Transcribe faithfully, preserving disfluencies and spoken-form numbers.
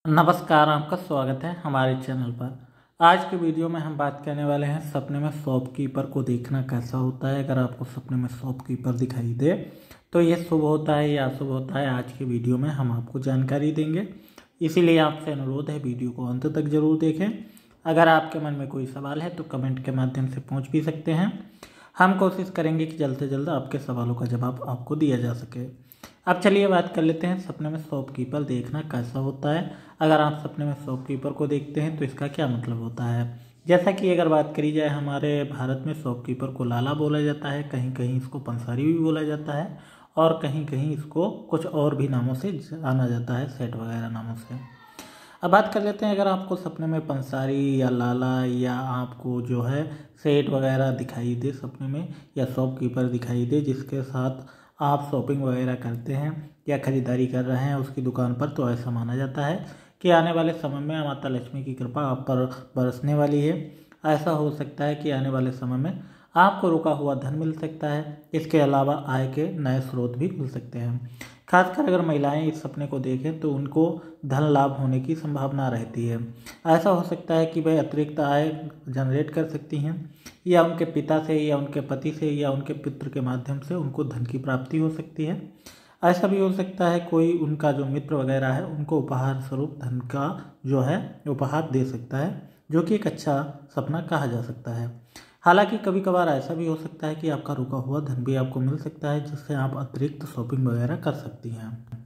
नमस्कार, आपका स्वागत है हमारे चैनल पर। आज के वीडियो में हम बात करने वाले हैं सपने में शॉपकीपर को देखना कैसा होता है। अगर आपको सपने में शॉपकीपर दिखाई दे तो ये शुभ होता है या अशुभ होता है, आज के वीडियो में हम आपको जानकारी देंगे। इसीलिए आपसे अनुरोध है, वीडियो को अंत तक जरूर देखें। अगर आपके मन में कोई सवाल है तो कमेंट के माध्यम से पूछ भी सकते हैं। हम कोशिश करेंगे कि जल्द से जल्द आपके सवालों का जवाब आपको दिया जा सके। अब चलिए बात कर लेते हैं सपने में शॉपकीपर देखना कैसा होता है। अगर आप सपने में शॉपकीपर को देखते हैं तो इसका क्या मतलब होता है। जैसा कि अगर बात करी जाए, हमारे भारत में शॉपकीपर को लाला बोला जाता है, कहीं कहीं इसको पंसारी भी बोला जाता है और कहीं कहीं इसको कुछ और भी नामों से जाना जाता है, सेठ वगैरह नामों से। अब बात कर लेते हैं, अगर आपको सपने में पंसारी या लाला या आपको जो है सेठ वगैरह दिखाई दे सपने में, या शॉपकीपर दिखाई दे जिसके साथ आप शॉपिंग वगैरह करते हैं या ख़रीदारी कर रहे हैं उसकी दुकान पर, तो ऐसा माना जाता है कि आने वाले समय में माता लक्ष्मी की कृपा आप पर बरसने वाली है। ऐसा हो सकता है कि आने वाले समय में आपको रुका हुआ धन मिल सकता है। इसके अलावा आय के नए स्रोत भी मिल सकते हैं। खासकर अगर महिलाएं इस सपने को देखें तो उनको धन लाभ होने की संभावना रहती है। ऐसा हो सकता है कि वह अतिरिक्त आय जनरेट कर सकती हैं, या उनके पिता से या उनके पति से या उनके पितृ के माध्यम से उनको धन की प्राप्ति हो सकती है। ऐसा भी हो सकता है कोई उनका जो मित्र वगैरह है उनको उपहार स्वरूप धन का जो है उपहार दे सकता है, जो कि एक अच्छा सपना कहा जा सकता है। हालांकि कभी कभार ऐसा भी हो सकता है कि आपका रुका हुआ धन भी आपको मिल सकता है, जिससे आप अतिरिक्त शॉपिंग वगैरह कर सकती हैं।